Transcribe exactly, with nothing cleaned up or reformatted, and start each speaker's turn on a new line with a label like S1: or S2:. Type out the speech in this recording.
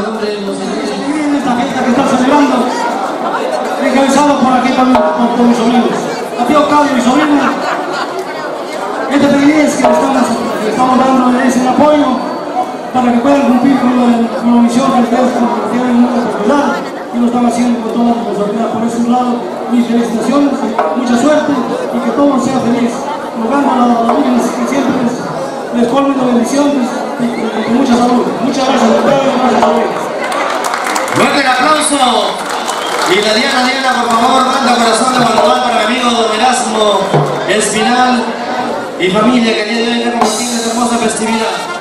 S1: nombre de los señores.
S2: Miren esta fiesta que está celebrando, encabezado por aquí también por, por mis sobrinos. A tío Octavio, mi sobrino, esta pequeñez que le estamos, le estamos dando es el apoyo para que puedan cumplir con la, con la misión que ustedes tienen en la popular y lo están haciendo con toda la responsabilidad. Por ese lado, mis felicitaciones, mucha suerte y que todo sea feliz. Rogando a la Virgen que siempre les, les colmen de bendiciones y, y con mucha salud. Muchas gracias, gracias a ustedes.
S1: Fuerte el aplauso. Y la Diana, Diana, por favor, manda corazón de Guadalajara para mi amigo don Erasmo Espinal y familia que el día de hoy está compartiendo esta hermosa festividad.